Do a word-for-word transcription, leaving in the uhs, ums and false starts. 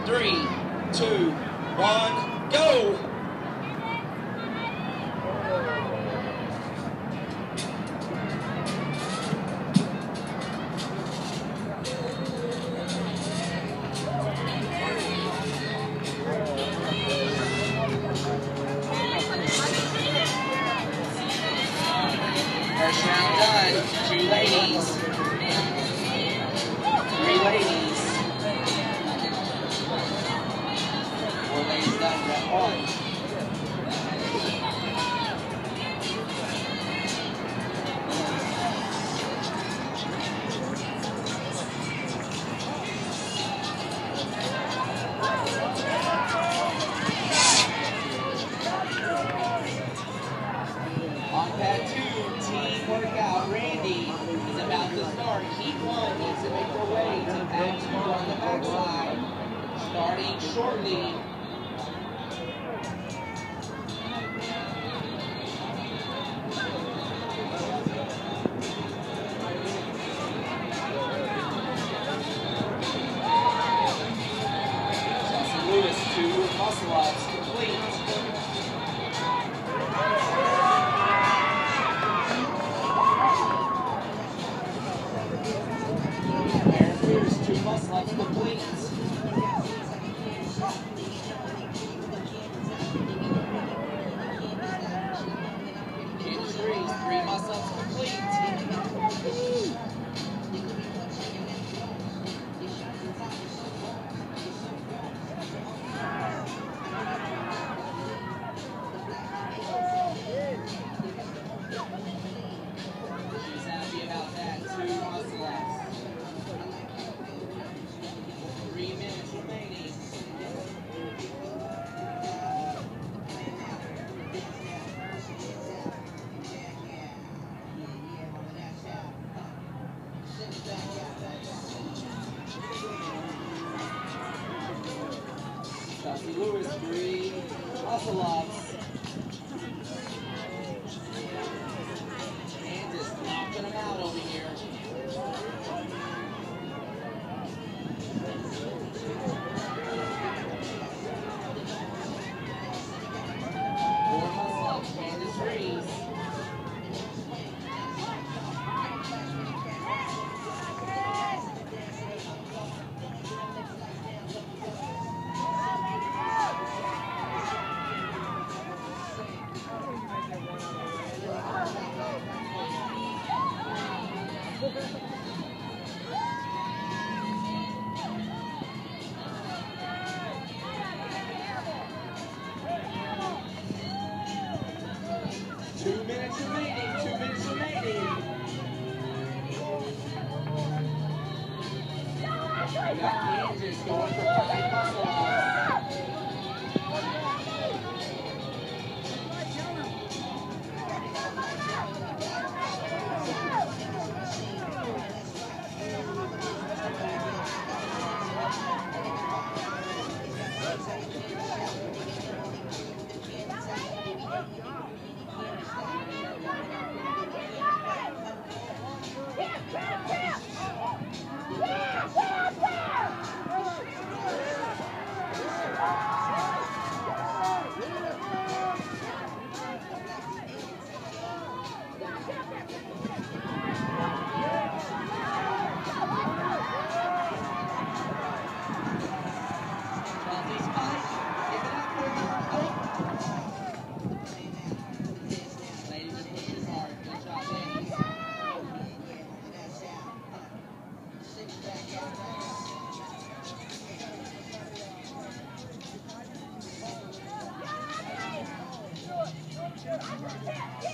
Three, two, one, go! First round done. Two ladies. Three ladies. Four ladies done. Round one. On pad two, team workout. Randy is about to start. Heat one needs to make their way to pad two on the backside. Starting shortly. Chelsea Lewis, two muscle ups complete. Two muscle ups complete. Candace Reese, three muscle ups complete. She's happy about that. Two muscle ups. Three minutes remaining. Chelsea Lewis, three muscle ups. And just knocking them out over here. Four muscle ups, Candace Reese. Two minutes remaining, two minutes remaining. We got Kansas going for five muscle ups. Yeah.